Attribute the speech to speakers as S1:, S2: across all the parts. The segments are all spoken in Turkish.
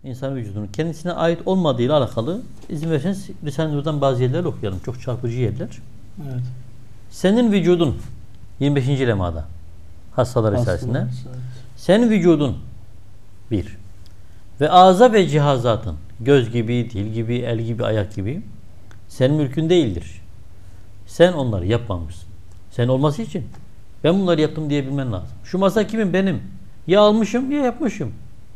S1: insan vücudunun kendisine ait olmadığıyla alakalı izin verirseniz Risale-i Nur'dan bazı yerler okuyalım. Çok çarpıcı yerler.
S2: Evet.
S1: Senin vücudun 25. lemada hastalar risalesinde. Senin vücudun bir ve ağza ve cihazatın göz gibi, dil gibi, el gibi, ayak gibi senin mülkün değildir. Sen onları yapmamışsın. Sen olması için ben bunları yaptım diyebilmen lazım. Şu masa kimin? Benim. Ya almışım ya yapmışım.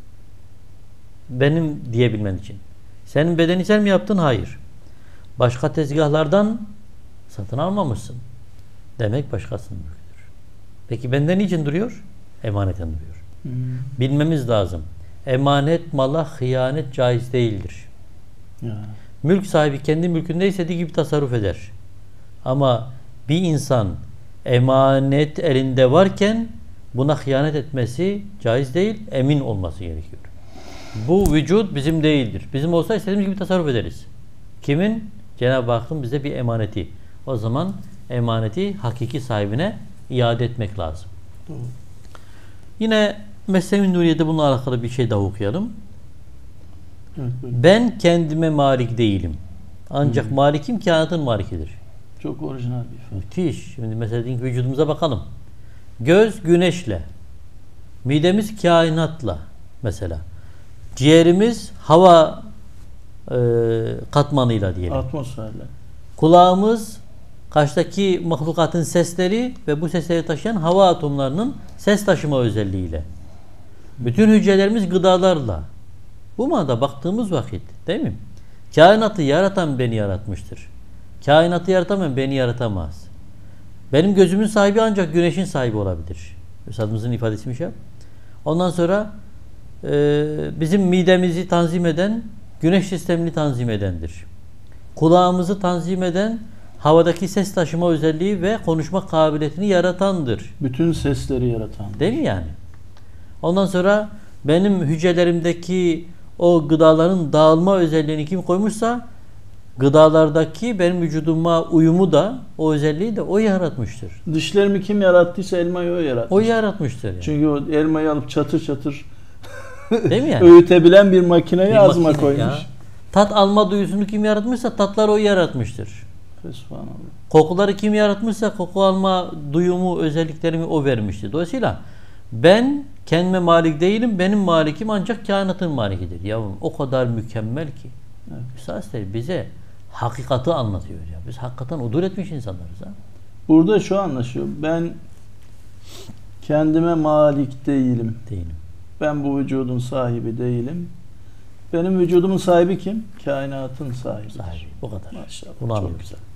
S1: Benim diyebilmen için. Senin bedeni sen mi yaptın? Hayır. Başka tezgahlardan satın almamışsın. Demek başkasının mülküdür. Peki benden niçin duruyor? Emaneten duruyor. Bilmemiz lazım. Emanet mala hıyanet caiz değildir.
S2: Ya.
S1: Mülk sahibi kendi mülkünde istediği gibi tasarruf eder. Ama bir insan emanet elinde varken buna hıyanet etmesi caiz değil, emin olması gerekiyor. Bu vücut bizim değildir. Bizim olsa istediğimiz gibi tasarruf ederiz. Kimin? Cenab-ı Hakk'ın bize bir emaneti. O zaman emaneti hakiki sahibine iade etmek lazım.
S2: Doğru.
S1: Yine Mesnevi Nuriye'de bununla alakalı bir şey daha okuyalım.
S2: Evet, buyurun.
S1: Ben kendime malik değilim. Ancak malikim kainatın malikidir.
S2: Çok orijinal bir ifade.
S1: Müthiş. Şimdi mesela dedik, vücudumuza bakalım. Göz güneşle, midemiz kainatla mesela. Ciğerimiz hava katmanıyla diyelim.
S2: Atmosferle.
S1: Kulağımız karşıdaki mahlukatın sesleri ve bu sesleri taşıyan hava atomlarının ses taşıma özelliğiyle. Bütün hücrelerimiz gıdalarla. Bu manada baktığımız vakit, değil mi? Kainatı yaratan beni yaratmıştır. Kainatı yaratan beni yaratamaz. Benim gözümün sahibi ancak güneşin sahibi olabilir. Üstadımızın ifadesiymiş ya. Ondan sonra bizim midemizi tanzim eden, güneş sistemini tanzim edendir. Kulağımızı tanzim eden, havadaki ses taşıma özelliği ve konuşma kabiliyetini yaratandır.
S2: Bütün sesleri yaratan.
S1: Değil mi yani? Ondan sonra benim hücrelerimdeki o gıdaların dağılma özelliğini kim koymuşsa gıdalardaki benim vücuduma uyumu da o özelliği de o yaratmıştır.
S2: Dişlerimi kim yarattıysa elmayı o yaratmış.
S1: O yaratmıştır. Yani.
S2: Çünkü o elmayı alıp çatır çatır
S1: Değil mi yani?
S2: öğütebilen bir makineyi
S1: Bir
S2: ağzıma
S1: makine
S2: koymuş.
S1: ya. Tat alma duyusunu kim yaratmışsa tatları o yaratmıştır.
S2: Fesubhanallah.
S1: Kokuları kim yaratmışsa koku alma duyumu, özelliklerimi o vermiştir. Dolayısıyla ben kendime malik değilim, benim malikim ancak kainatın malikidir. Yavrum o kadar mükemmel ki.
S2: Evet.
S1: Üstad bize hakikati anlatıyor ya. Biz hakikaten udur etmiş insanlarız ha.
S2: Burada şu anlaşıyor. Ben kendime malik değilim.
S1: Değilim.
S2: Ben bu vücudun sahibi değilim. Benim vücudumun sahibi kim? Kainatın sahibi.
S1: Sahibi. O kadar.
S2: Maşallah.
S1: Bunu
S2: Çok
S1: anlıyoruz.
S2: güzel.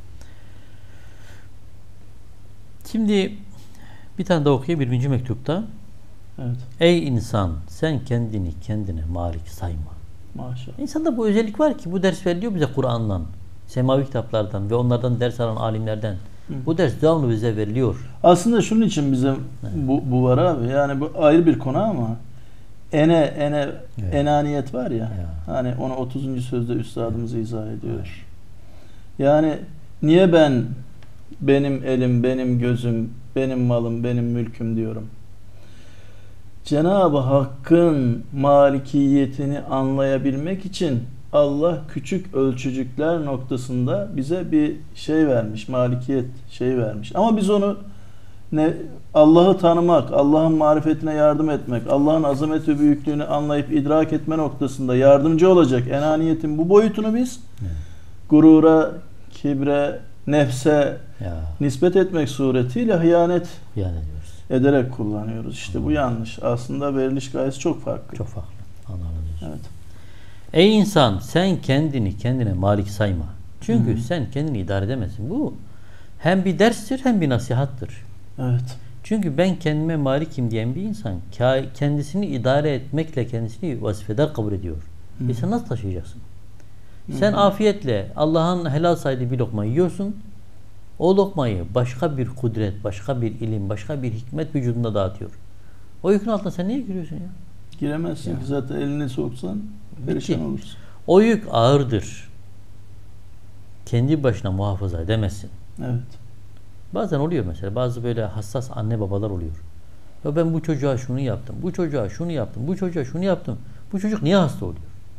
S1: Şimdi bir tane daha okuyayım 1. mektupta.
S2: Evet.
S1: Ey insan sen kendini kendine malik sayma.
S2: Maşallah.
S1: İnsanda bu özellik var ki bu ders veriliyor bize Kur'an'dan, semavi kitaplardan ve onlardan ders alan alimlerden. Bu ders devamlı bize veriliyor.
S2: Aslında şunun için bize bu var abi. Yani bu ayrı bir konu ama evet. Enaniyet var ya. Hani onu 30. sözde üstadımız izah ediyor.
S1: Evet.
S2: Yani niye ben benim elim, benim gözüm, benim malım, benim mülküm diyorum. Cenab-ı Hakk'ın malikiyetini anlayabilmek için Allah küçük ölçücükler noktasında bize bir şey vermiş, malikiyet şey vermiş. Ama biz onu Allah'ı tanımak, Allah'ın marifetine yardım etmek, Allah'ın azamet ve büyüklüğünü anlayıp idrak etme noktasında yardımcı olacak enaniyetin bu boyutunu biz gurura, kibre, nefse nispet etmek suretiyle hıyanet ederek kullanıyoruz. İşte bu yanlış. Aslında veriliş gayesi çok farklı.
S1: Çok farklı. Anladım.
S2: Evet.
S1: Ey insan sen kendini kendine malik sayma. Çünkü sen kendini idare edemezsin. Bu hem bir derstir hem bir nasihattır.
S2: Evet.
S1: Çünkü ben kendime malikim diyen bir insan kendisini idare etmekle kendisini vazifedar kabul ediyor. Sen nasıl taşıyacaksın? Sen afiyetle Allah'ın helal saydığı bir lokma yiyorsun. O lokmayı başka bir kudret, başka bir ilim, başka bir hikmet vücudunda dağıtıyor. O yükün altına sen niye giriyorsun ya?
S2: Giremezsin ki zaten elini soksan perişan olursun.
S1: O yük ağırdır. Kendi başına muhafaza edemezsin.
S2: Evet.
S1: Bazen oluyor mesela. Bazı böyle hassas anne babalar oluyor. Ya ben bu çocuğa şunu yaptım, bu çocuğa şunu yaptım, bu çocuğa şunu yaptım. Bu çocuk niye hasta oluyor?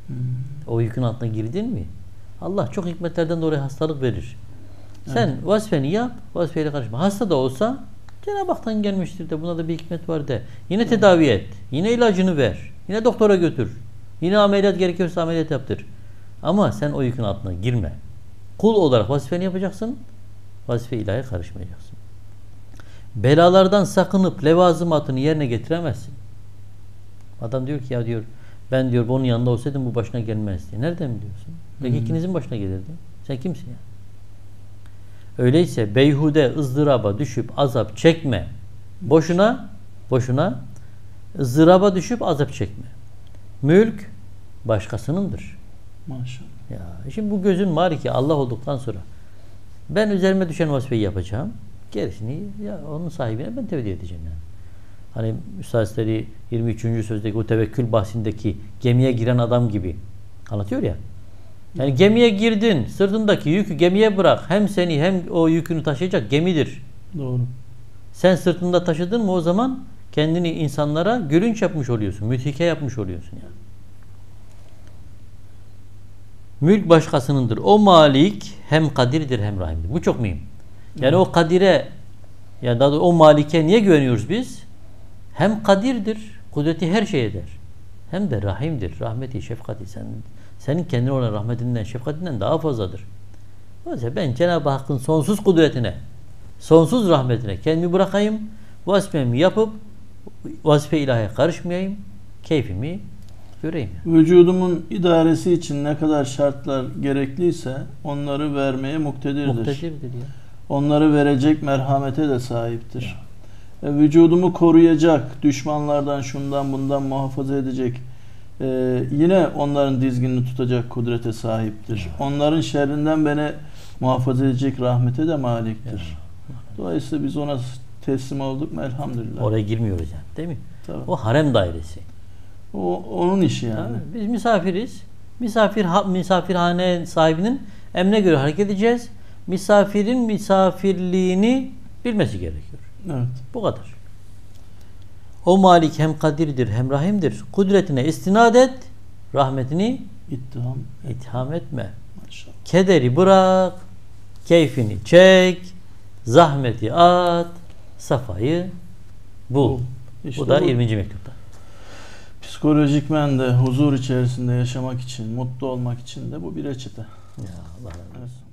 S1: O yükün altına girdin mi? Allah çok hikmetlerden dolayı hastalık verir. Sen vazifeni yap, vazifeyle karışma. Hasta da olsa Cenab-ı Hak'tan gelmiştir de buna da bir hikmet var de. Yine tedavi et. Yine ilacını ver. Yine doktora götür. Yine ameliyat gerekiyorsa ameliyat yaptır. Ama sen o yükün altına girme. Kul olarak vazifeni yapacaksın. Vazife ilahiye karışmayacaksın. Belalardan sakınıp levazımatını yerine getiremezsin. Adam diyor ki ya diyor ben diyor bunun yanında olsaydım bu başına gelmezdi. Nereden biliyorsun? Belki ikinizin başına gelirdi. Sen kimsin ya? Öyleyse beyhude ızdıraba düşüp azap çekme. Boşuna ızdıraba düşüp azap çekme. Mülk başkasınındır.
S2: Maşallah.
S1: Ya şimdi bu gözün maliki Allah olduktan sonra ben üzerime düşen vazifeyi yapacağım. Gerisini ya onun sahibine ben tevdi edeceğim yani. Hani Üstazları 23. sözdeki o tevekkül bahsindeki gemiye giren adam gibi anlatıyor ya. Yani gemiye girdin, sırtındaki yükü gemiye bırak. Hem seni hem o yükünü taşıyacak gemidir.
S2: Doğru.
S1: Sen sırtında taşıdın mı o zaman kendini insanlara gülünç yapmış oluyorsun. Müthike yapmış oluyorsun yani. Mülk başkasınındır. O malik hem kadirdir hem rahimdir. Bu çok mühim. Yani o kadire ya da o malike niye güveniyoruz biz? Hem kadirdir, kudreti her şey eder. Hem de rahimdir. Rahmeti, şefkati senin kendine olan rahmetinden, şefkatinden daha fazladır. Dolayısıyla ben Cenab-ı Hakk'ın sonsuz kudretine, sonsuz rahmetine kendimi bırakayım, vazifemi yapıp vazife ilahiye karışmayayım, keyfimi göreyim. Yani.
S2: Vücudumun idaresi için ne kadar şartlar gerekliyse onları vermeye muktedirdir.
S1: Muktedirdir ya.
S2: Onları verecek merhamete de sahiptir. Vücudumu koruyacak, düşmanlardan şundan bundan muhafaza edecek, yine onların dizginini tutacak kudrete sahiptir. Onların şerrinden beni muhafaza edecek rahmete de maliktir. Dolayısıyla biz ona teslim olduk mu elhamdülillah.
S1: Oraya girmiyoruz yani değil mi?
S2: Tabii.
S1: O harem dairesi.
S2: O onun işi yani.
S1: Tabii. Biz misafiriz. Misafirhane sahibinin emrine göre hareket edeceğiz. Misafirin misafirliğini bilmesi gerekiyor.
S2: Evet.
S1: Bu kadar. O malik hem kadirdir hem rahimdir. Kudretine istinad et. Rahmetini itham etme.
S2: Maşallah.
S1: Kederi bırak. Keyfini çek. Zahmeti at. Safayı bul.
S2: İşte
S1: bu da 20. mektupta.
S2: Psikolojikmen de huzur içerisinde yaşamak için, mutlu olmak için de bu bir reçete.
S1: Ya Allah razı olsun.
S2: Evet.